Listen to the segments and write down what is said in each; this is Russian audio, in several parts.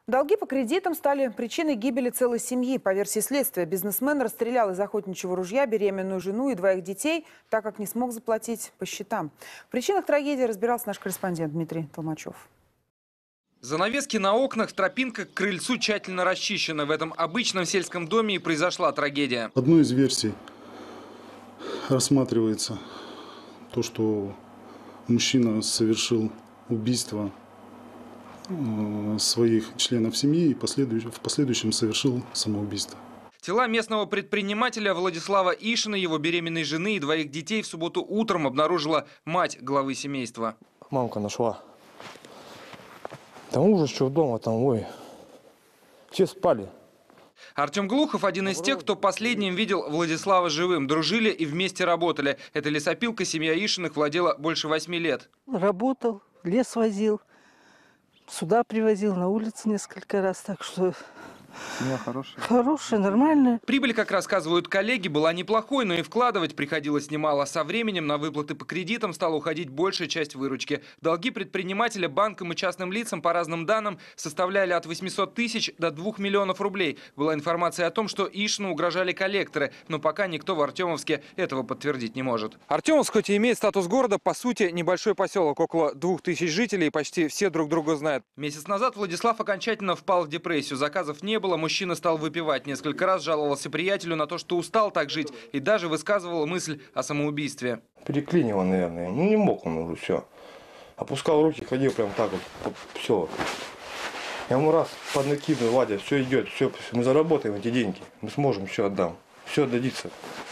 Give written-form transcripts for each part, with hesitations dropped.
Долги по кредитам стали причиной гибели целой семьи. По версии следствия, бизнесмен расстрелял из охотничьего ружья беременную жену и двоих детей, так как не смог заплатить по счетам. В причинах трагедии разбирался наш корреспондент Дмитрий Толмачев. Занавески на окнах, тропинка к крыльцу тщательно расчищена. В этом обычном сельском доме и произошла трагедия. Одной из версий рассматривается то, что мужчина совершил убийство своих членов семьи и в последующем совершил самоубийство. Тела местного предпринимателя Владислава Ишина, его беременной жены и двоих детей в субботу утром обнаружила мать главы семейства. Мамка нашла. Там ужас, что дома, там, ой, все спали. Артем Глухов – один из тех, кто последним видел Владислава живым. Дружили и вместе работали. Эта лесопилка семья Ишиных владела больше 8 лет. Работал, лес возил, сюда привозил, на улице несколько раз, так что... Семья хорошая. Хорошая, нормальная. Прибыль, как рассказывают коллеги, была неплохой, но и вкладывать приходилось немало. Со временем на выплаты по кредитам стала уходить большая часть выручки. Долги предпринимателя банкам и частным лицам, по разным данным, составляли от 800 тысяч до 2 миллионов рублей. Была информация о том, что Ишину угрожали коллекторы, но пока никто в Артемовске этого подтвердить не может. Артемовск, хоть и имеет статус города, по сути, небольшой поселок. Около 2000 жителей, почти все друг друга знают. Месяц назад Владислав окончательно впал в депрессию. Заказов не было. Мужчина стал выпивать. Несколько раз жаловался приятелю на то, что устал так жить, и даже высказывал мысль о самоубийстве. Переклинило, наверное. Ну, не мог он уже, все. Опускал руки, ходил прям так вот, все. Я ему раз поднакидываю: Вадя, все идет, все, мы заработаем эти деньги. Мы сможем, все отдам. Все отдадится.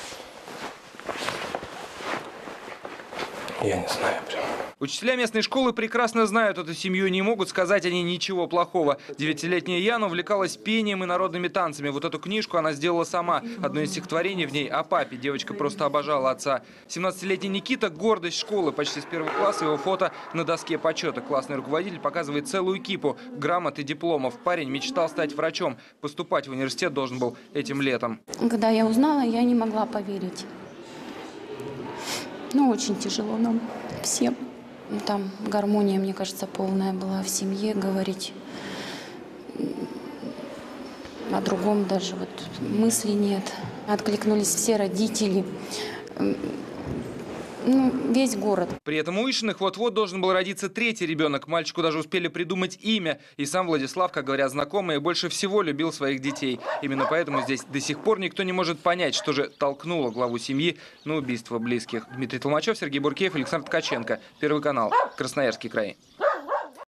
Я не знаю прям. Учителя местной школы прекрасно знают эту семью и не могут сказать о ней ничего плохого. 9-летняя Яна увлекалась пением и народными танцами. Вот эту книжку она сделала сама. Одно из стихотворений в ней о папе. Девочка просто обожала отца. 17-летний Никита – гордость школы. Почти с первого класса его фото на доске почета. Классный руководитель показывает целую кипу грамот и дипломов. Парень мечтал стать врачом. Поступать в университет должен был этим летом. Когда я узнала, я не могла поверить. Ну, очень тяжело нам всем. Там гармония, мне кажется, полная была в семье. Говорить о другом даже вот мысли нет. Откликнулись все родители, ну, весь город. При этом у Ишиных вот-вот должен был родиться третий ребенок. Мальчику даже успели придумать имя. И сам Владислав, как говорят знакомые, больше всего любил своих детей. Именно поэтому здесь до сих пор никто не может понять, что же толкнуло главу семьи на убийство близких. Дмитрий Толмачев, Сергей Буркеев, Александр Ткаченко. Первый канал. Красноярский край.